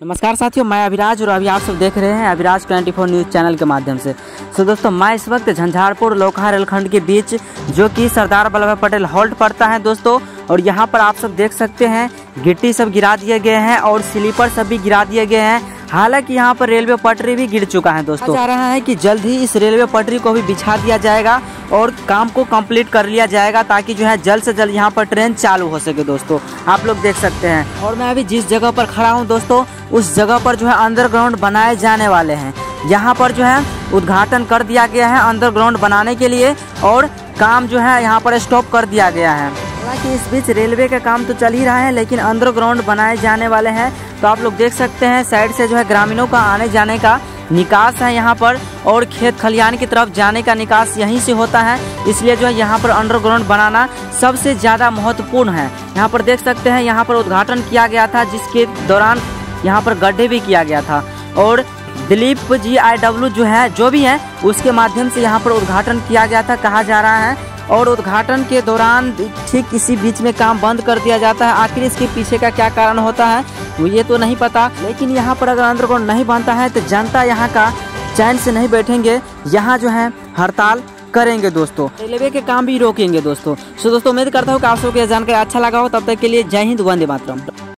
नमस्कार साथियों, मैं अभिराज और अभी आप सब देख रहे हैं अभिराज 24 न्यूज़ चैनल के माध्यम से। तो दोस्तों, मैं इस वक्त झंझारपुर लोकहा रेलखंड के बीच जो कि सरदार वल्लभ पटेल हॉल्ट पड़ता है दोस्तों, और यहाँ पर आप सब देख सकते हैं गिट्टी सब गिरा दिए गए हैं और स्लीपर सब भी गिरा दिए गए हैं। हालांकि यहाँ पर रेलवे पटरी भी गिर चुका है दोस्तों। चाह रहा है कि जल्द ही इस रेलवे पटरी को भी बिछा दिया जाएगा और काम को कंप्लीट कर लिया जाएगा ताकि जो है जल्द से जल्द यहाँ पर ट्रेन चालू हो सके दोस्तों। आप लोग देख सकते हैं और मैं अभी जिस जगह पर खड़ा हूँ दोस्तों, उस जगह पर जो है अंडरग्राउंड बनाए जाने वाले हैं। यहाँ पर जो है उद्घाटन कर दिया गया है अंडरग्राउंड बनाने के लिए और काम जो है यहाँ पर स्टॉप कर दिया गया है। हालांकि इस बीच रेलवे का काम तो चल ही रहा है, लेकिन अंडरग्राउंड बनाए जाने वाले हैं। तो आप लोग देख सकते हैं साइड से जो है ग्रामीणों का आने जाने का निकास है यहाँ पर, और खेत खलियान की तरफ जाने का निकास यहीं से होता है। इसलिए जो है यहाँ पर अंडरग्राउंड बनाना सबसे ज़्यादा महत्वपूर्ण है। यहाँ पर देख सकते हैं यहाँ पर उद्घाटन किया गया था, जिसके दौरान यहाँ पर गड्ढे भी किया गया था और दिलीप GIW जो है जो भी है उसके माध्यम से यहाँ पर उद्घाटन किया गया था कहा जा रहा है। और उद्घाटन के दौरान ठीक इसी बीच में काम बंद कर दिया जाता है। आखिर इसके पीछे का क्या कारण होता है वो ये तो नहीं पता, लेकिन यहाँ पर अगर अंडरग्राउंड नहीं बनता है तो जनता यहाँ का चैन से नहीं बैठेंगे, यहाँ जो है हड़ताल करेंगे दोस्तों। रेलवे के काम भी रोकेंगे दोस्तों। सो दोस्तों, उम्मीद करता हूँ कि आप सबको यह जानकारी अच्छा लगा हो। तब तक के लिए जय हिंद, वंदे मातरम।